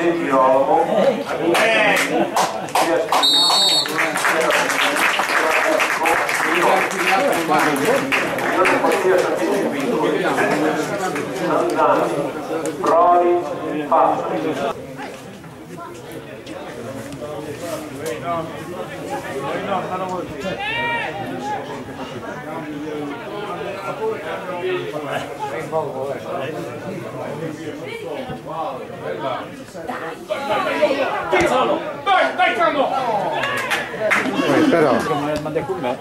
Di Girolamo, Prodi, Fastri. Dai Cano! Però Manda con me.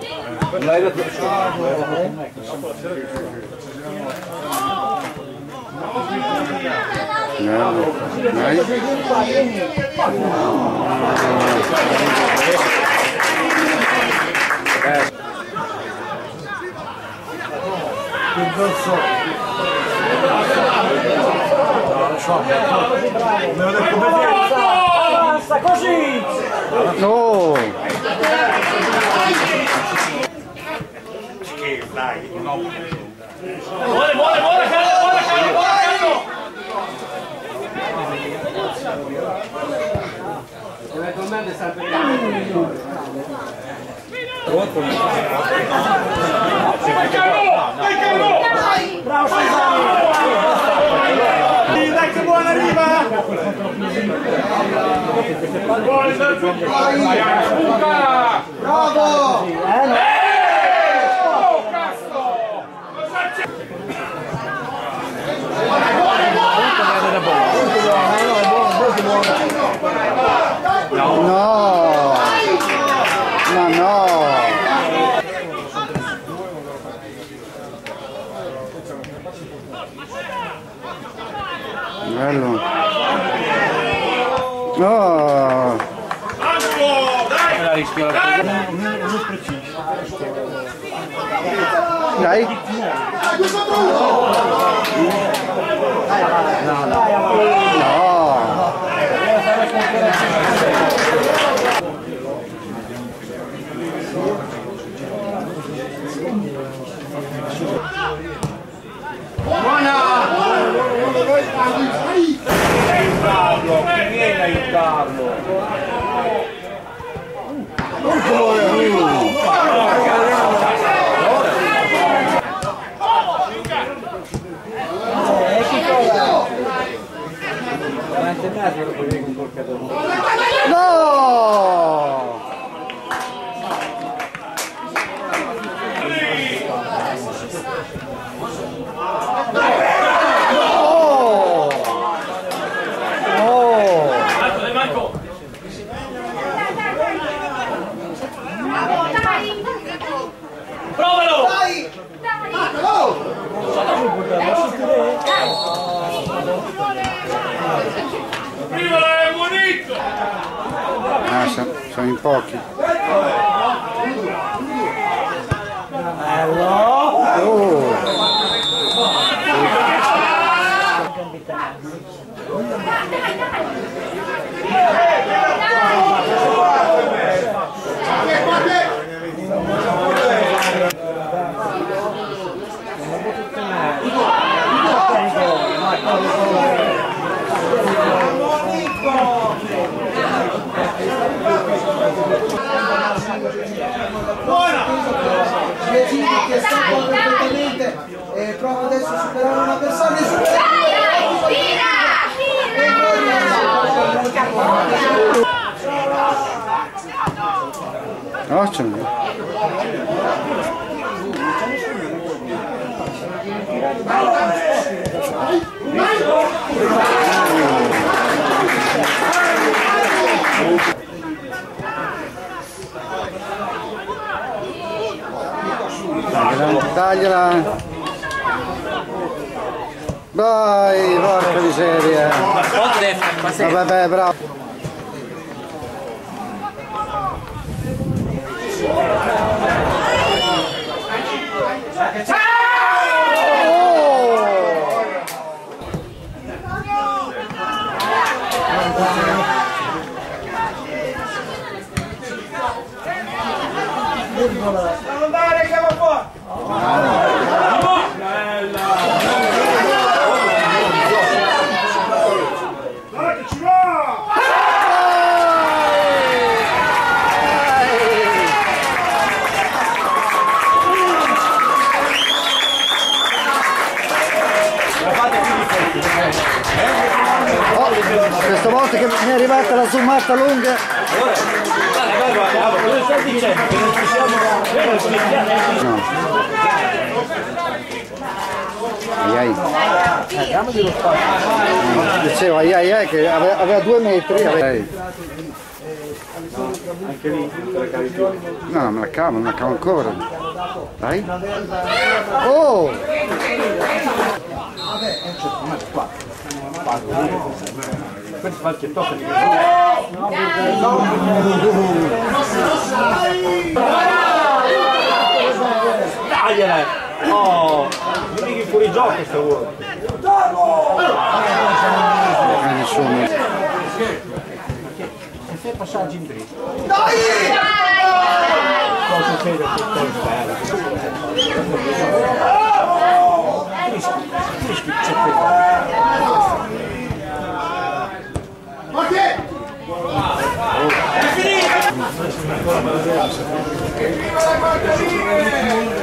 Avanza così! no! Dai, no. Muore, Cano! Eventualmente sta per bravo Dai che buona arriva! bravo! No! Ma no! Bello! No! Dai! Vieni a aiutarlo! No! Provalo! Dai! Prima è buonito! Ah, sono in pochi. Che è stato perfettamente e prova adesso a superare una persona e Ottimo. Tagliala. Vai, porca miseria. Vabbè, bravo. Non andare, chiama qua! Bella! Dai, ci va! Questa volta che mi è arrivata la zoomata lunga. Cosa stai dicendo? Che non ci siamo... No. Ai. Dammi lo spazio. Dicevo ai che aveva 2 metri. Anche lì, per carità. No, me la cavo ancora. Dai. Oh! Questo fa il che tocca di Dagliela! Oh! Non dici fuori gioco sta uomo! Nessuno. E se passaggi in dritto? Dai! Cosa succede a tutto il Ma che? bello!